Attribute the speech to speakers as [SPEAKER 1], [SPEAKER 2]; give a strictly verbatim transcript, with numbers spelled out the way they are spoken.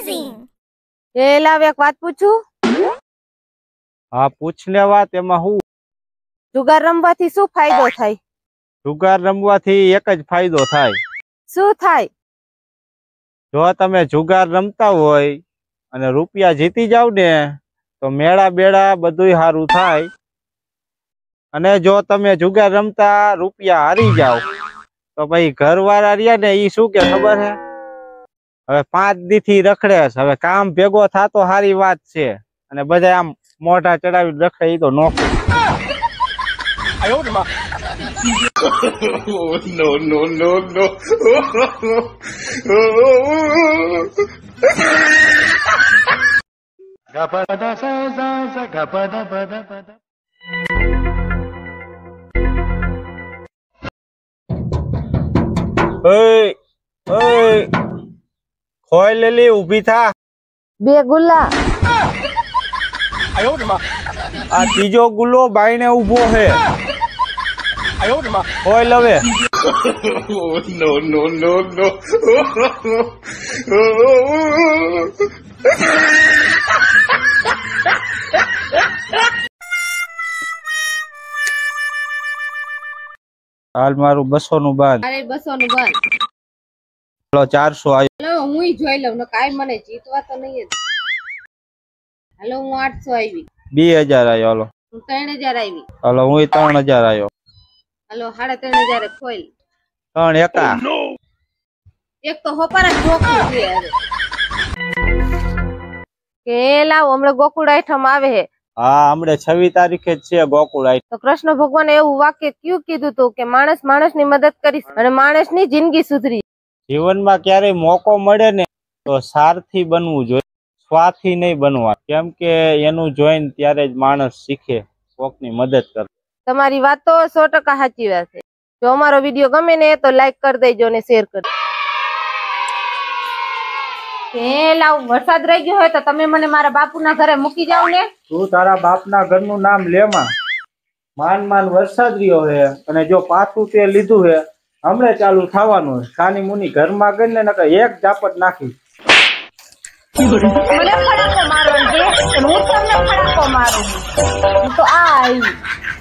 [SPEAKER 1] Amazing. એ લાવ એક વાત પૂછું?
[SPEAKER 2] હા પૂછ લે વાત, એમાં હું?
[SPEAKER 1] જુગાર રમવાથી શું ફાયદો થાય?
[SPEAKER 2] જુગાર રમવાથી એક જ ફાયદો થાય.
[SPEAKER 1] શું થાય?
[SPEAKER 2] જો તમે જુગાર રમતા હોય અને રૂપિયા જીતી જાવ ને તો મેળા બેડા બધુંય સારું થાય. અને જો તમે જુગાર રમતા રૂપિયા હારી જાવ તો ભાઈ ઘરવાળા રહ્યા ને ઈ શું કે ખબર હે? હવે પાંચ દી થી રખડે છે, હવે કામ ભેગો થાતો સારી વાત છે, અને બધા આમ મોઢા ચડાવી રખડે ઈ તો નોખું.
[SPEAKER 3] no no no no gapada sa sa sa gapada pada pada.
[SPEAKER 2] ઓય ઓય ખોઈ લેલી, ઊભી થા.
[SPEAKER 1] બે ગુલ્લા.
[SPEAKER 2] આ ત્રીજો ગુલ્લો બાઈને ઊભો હે. ખોઈ લવે.
[SPEAKER 3] no no no no
[SPEAKER 2] હાલ મારું બસો નું બાંધ.
[SPEAKER 1] અરે બસો નું બાંધ.
[SPEAKER 2] ચાલો ચારસો આવ્યો.
[SPEAKER 1] હાલો હું જોઈ લઉં ને કાઈ મને જીતવા તો નહીં જ. હાલો હું આઠસો આવી.
[SPEAKER 2] બે હજાર આવ્યો. હાલો
[SPEAKER 1] હું ત્રણ હજાર આવી.
[SPEAKER 2] હાલો હું ત્રણ હજાર આવ્યો.
[SPEAKER 1] હાલો સાડા ત્રણ હજાર ખોઈલ.
[SPEAKER 2] ત્રણ એકા.
[SPEAKER 1] એક તો હોપારા જોખું છે. કે લાવ હમણાં ગોકુળ આઈટમ આવે હે.
[SPEAKER 2] હા હમણાં છવ્વીસ તારીખે જ છે ગોકુળ આઈટમ.
[SPEAKER 1] તો કૃષ્ણ ભગવાન એવું વાક્ય કયું કીધું તું કે માણસ માણસ ની મદદ કરીશ અને માણસ ની જિંદગી સુધરી.
[SPEAKER 2] જીવનમાં ક્યારેય મોકો મળે ને તો સારથી બનવું જોઈએ, સ્વાર્થી નહીં બનવા. કેમ કે એનું જોઈને ત્યારે જ માણસ શીખે કોકની મદદ કરે. તમારી વાત તો સો ટકા સાચી વાત છે. જો અમારો વિડીયો ગમે ને તો લાઈક કરી દેજો ને શેર કરજો. એ લાવ વરસાદ રહી ગયો હોય તો તમે મને મારા બાપુના ઘરે મૂકી જાવ ને. તું તારા બાપના ઘરનું નામ લેમાં. માન માન વરસાદ રહ્યો હે અને જો પાછું તે લીધું હે હમણાં ચાલુ થવાનું હે. સાની મુની ઘરમાં ગઈ ને નકર એક ઝાપટ નાખી.
[SPEAKER 1] મને ફડાકો મારો છે હું તમને ફડાકો મારું. હું તો આ આવી.